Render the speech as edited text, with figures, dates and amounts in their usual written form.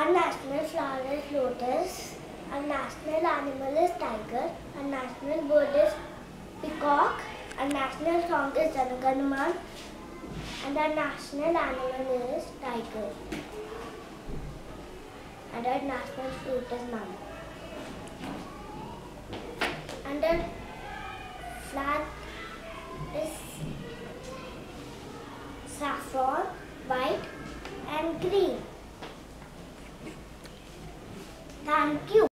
Our national flower is lotus. Our national animal is tiger. Our national bird is peacock. Our national song is Jana Gana Man. And our national animal is tiger. And our national fruit is mango. And our flag is saffron, white and green. Thank you.